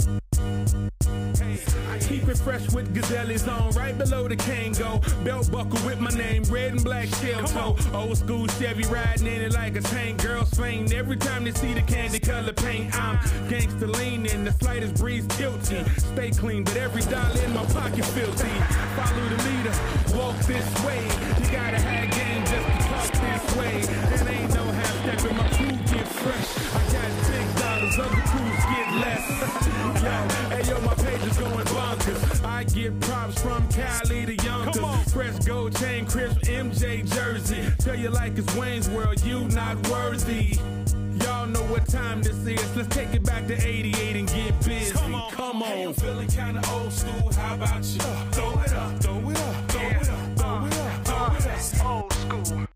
I keep it fresh with Gazelle's on, right below the Kango. Belt buckle with my name, red and black shell toe. Old school Chevy riding in it like a tank. Girls faint every time they see the candy color paint. I'm gangsta leaning, the slightest breeze tilty. Stay clean, but every dollar in my pocket filthy. Follow the leader, walk this way. You gotta have game just to talk this way. And ain't no half stepping, my crew get fresh. I got $6, other crews get less. Yo, hey yo, my page is going bonkers. I get props from Cali to Yonkers. Fresh gold chain, crisp MJ jersey. Tell you like it's Wayne's World, you not worthy. Y'all know what time this is. Let's take it back to 88 and get busy. Come on. Hey, I'm feeling kinda old school. How about you? Throw it up, throw it up, throw it up, throw it up, throw it up. Old school.